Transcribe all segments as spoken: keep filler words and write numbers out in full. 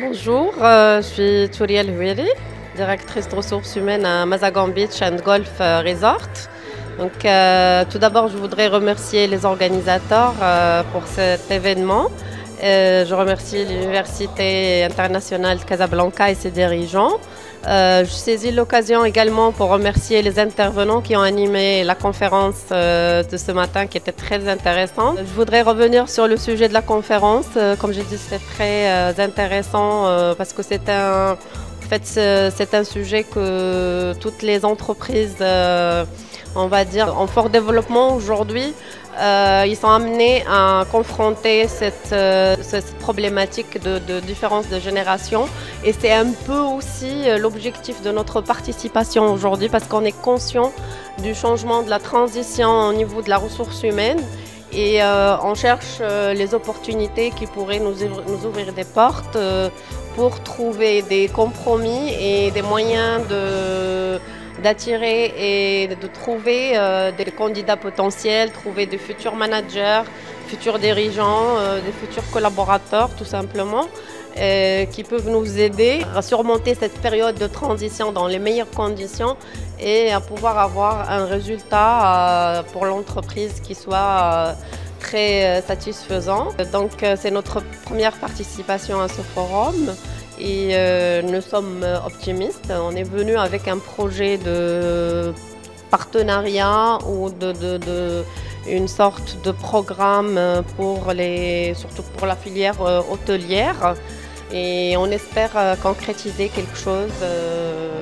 Bonjour, euh, je suis Touria Houiri, directrice de ressources humaines à Mazagan Beach and Golf euh, Resort. Donc, euh, tout d'abord, je voudrais remercier les organisateurs euh, pour cet événement. Euh, je remercie l'Université internationale de Casablanca et ses dirigeants. Euh, je saisis l'occasion également pour remercier les intervenants qui ont animé la conférence euh, de ce matin qui était très intéressante. Je voudrais revenir sur le sujet de la conférence. Euh, comme j'ai dit, c'est très euh, intéressant euh, parce que c'est un, en fait, c'est un sujet que toutes les entreprises, euh, on va dire, en fort développement aujourd'hui, Euh, ils sont amenés à confronter cette, euh, cette problématique de, de différence de génération. Et c'est un peu aussi euh, l'objectif de notre participation aujourd'hui parce qu'on est conscient du changement de la transition au niveau de la ressource humaine et euh, on cherche euh, les opportunités qui pourraient nous, nous ouvrir des portes euh, pour trouver des compromis et des moyens de d'attirer et de trouver euh, des candidats potentiels, trouver des futurs managers, futurs dirigeants, euh, des futurs collaborateurs tout simplement, euh, qui peuvent nous aider à surmonter cette période de transition dans les meilleures conditions et à pouvoir avoir un résultat euh, pour l'entreprise qui soit euh, très euh, satisfaisant. Donc euh, c'est notre première participation à ce forum. Et euh, nous sommes optimistes. On est venu avec un projet de partenariat ou de, de, de une sorte de programme pour les, surtout pour la filière euh, hôtelière. Et on espère euh, concrétiser quelque chose. Euh,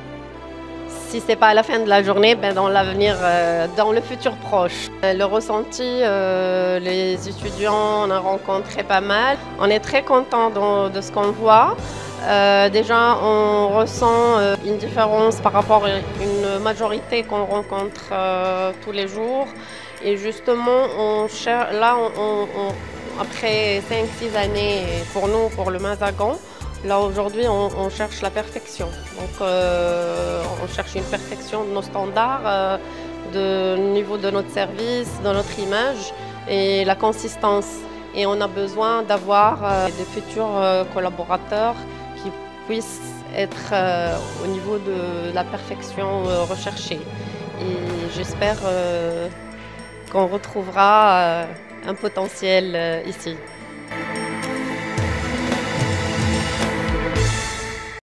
si ce n'est pas à la fin de la journée, ben dans l'avenir, euh, dans le futur proche. Le ressenti, euh, les étudiants, on a rencontré pas mal. On est très content de, de ce qu'on voit. Euh, déjà, on ressent euh, une différence par rapport à une majorité qu'on rencontre euh, tous les jours. Et justement, on cherche, là, on, on, on, après cinq six années, pour nous, pour le Mazagan, là aujourd'hui, on, on cherche la perfection. Donc, euh, on cherche une perfection de nos standards, euh, de niveau de notre service, de notre image et la consistance. Et on a besoin d'avoir euh, des futurs euh, collaborateurs qui puissent être euh, au niveau de la perfection euh, recherchée. Et j'espère euh, qu'on retrouvera euh, un potentiel euh, ici.